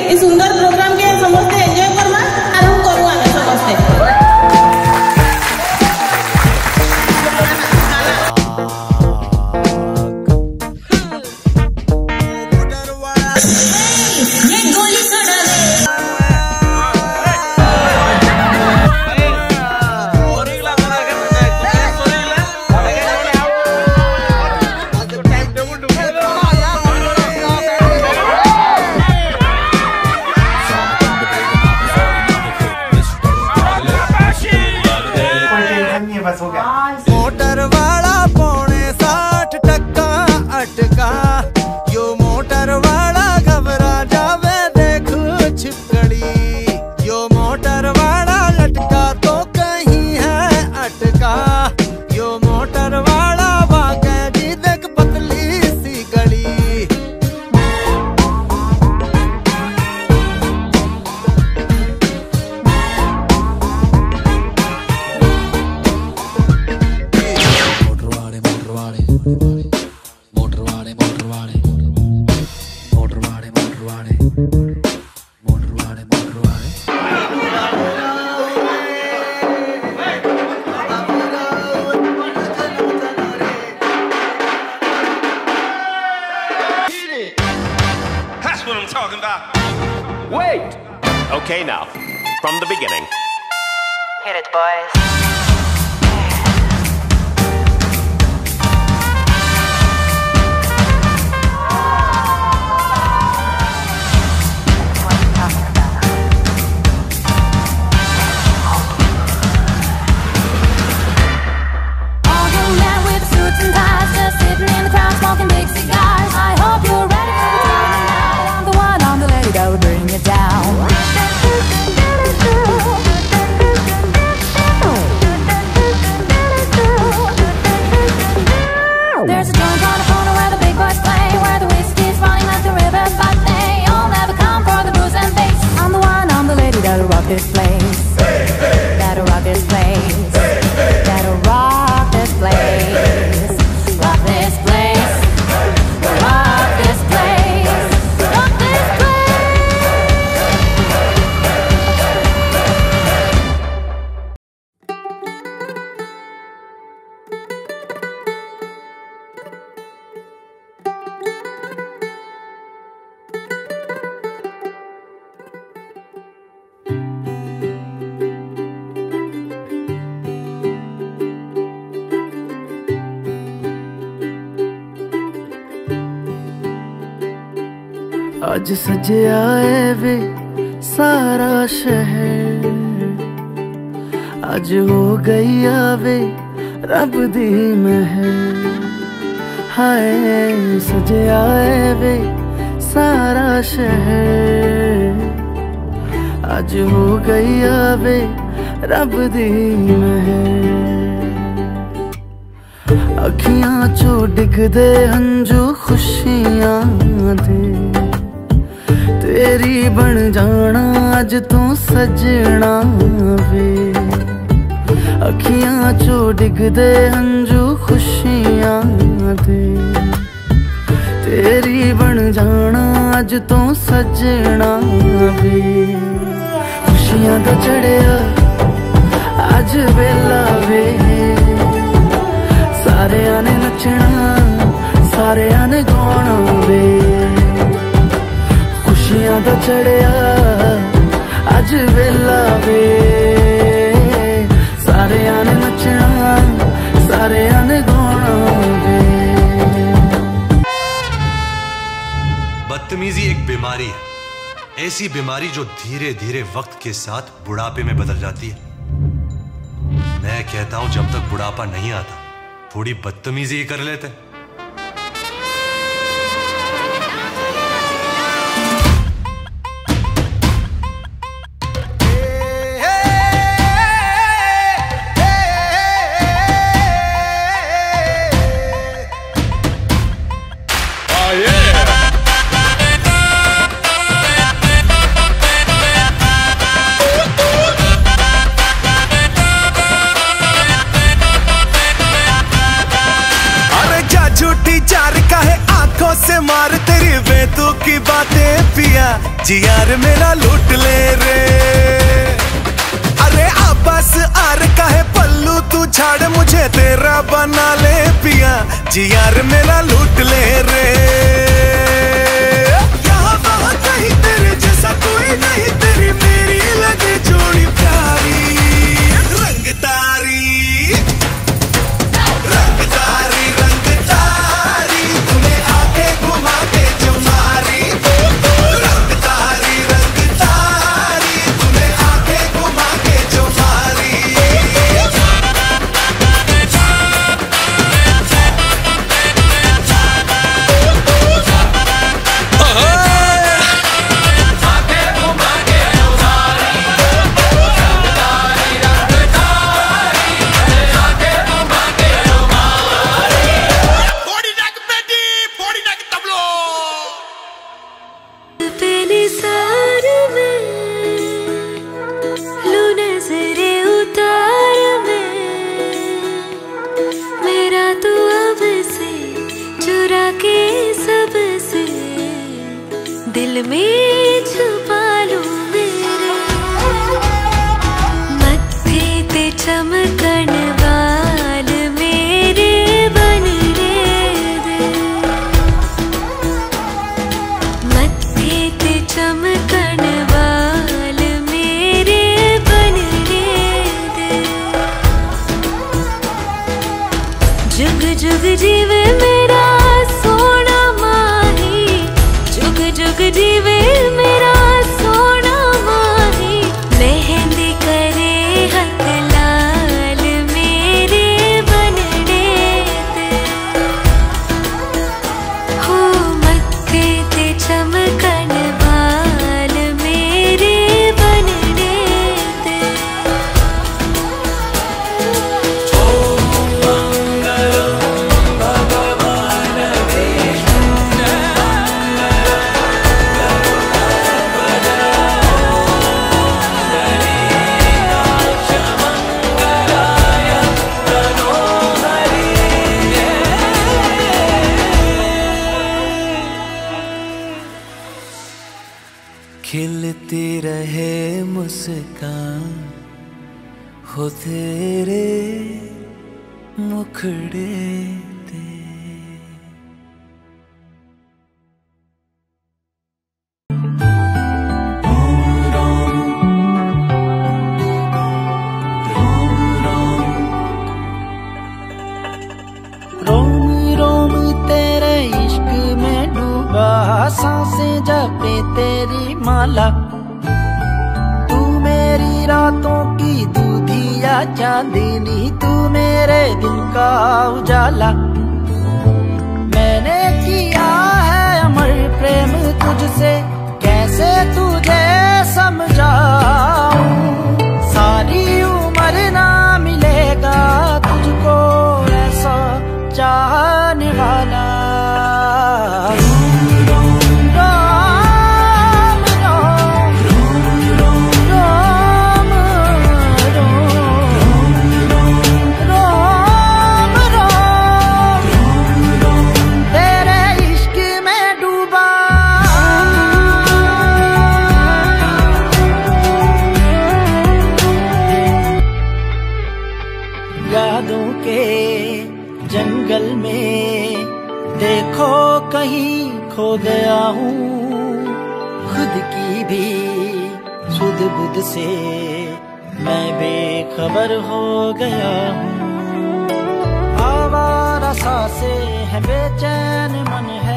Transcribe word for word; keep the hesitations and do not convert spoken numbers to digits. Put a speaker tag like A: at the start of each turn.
A: इस सुंदर प्रोग्राम के समस्ते एंजॉय करवा और हम करू आमे समस्ते।
B: मोटर वाला पौने साठ टक्का अटका, यो मोटर वाला घबरा जावे देख छिपकली, यो मोटर वाला लटका तो कहीं है अटका, यो मोटर वाला भागे जी देख पतली सी गली।
C: That's what I'm talking about.
D: Wait! Okay, now, from the beginning.
E: Hit it, boys. There's a joint on the corner where the big boys play, where the whiskey's running like the river, but they all never come for the booze and bass. I'm the one, I'm the lady that'll rock this place, that'll rock this place, that'll rock this place, rock this place, rock this place, rock this
B: आज सजया है वे सारा शहर, आज हो गई आवे रब दी महर, हाय सजया है वे सारा शहर, आज हो गई आवे रब दी महर। अखियां चो डिगदे हंजू खुशियां दे, तेरी बन जाना अज तू सजना वे, अखियां चो डिगदे हंजू खुशियां दे, तेरी बन जाना अज तू सजना वे। खुशियां दा चढ़िया अज वेला वे, सारेयां ने नचना सारेयां ने गाना वे, खुशियां दा चढ़िया अज वेला वे, सारेयां ने नचना सारेयां ने गाना वे।
F: बदतमीजी एक बीमारी है, ऐसी बीमारी जो धीरे धीरे वक्त के साथ बुढ़ापे में बदल जाती है। मैं कहता हूं जब तक बुढ़ापा नहीं आता थोड़ी बदतमीजी ही कर लेते।
C: जी यार मेरा लूट ले रे। अरे आपस आर का है पल्लू तू झाड़ मुझे तेरा बना ले पिया, जी यार मेरा लूट ले रे। यहाँ वहाँ कहीं तेरे जैसा कोई नहीं, तेरी मेरी लगे जोड़ी प्यारी। रंग तारी रंग तारी रंग तारी तूने आके घुमा के जो मारी। रंग तारी रंग तारी तूने आके घुमा के जो मारी।
G: दिल में छुपा लूं मेरे मत्थे ते चमकन वाल मेरे बन रे दे। मत्थे ते चमकन वाल मेरे बन रे दे। जुग जुग जीवे मेरा सोना माही, जुग जुग जीवे मेरा सोना माही। मेहंदी करे हथ लाल मेरे बनने दे। हो मत्थे ते चमकन वाल मेरे बनने दे।
B: खिलती रहे मुस्कान हो तेरे मुखड़े ते। रोम रोम तेरे इश्क में डूबा, सांसें जपे तेरी माला। तू मेरी रातों की दूधिया चांदनी, तू मेरे दिल का उजाला। मैंने किया है अमर प्रेम तुझसे, कैसे तुझे समझाऊं। सारी उम्र ना मिलेगा तुझको ऐसा चाहने वाला। यादों के जंगल में देखो कहीं खो गया हूँ, खुद की भी सुध बुध से मैं बेखबर हो गया हूँ। आवारा सांसें है बेचैन मन है,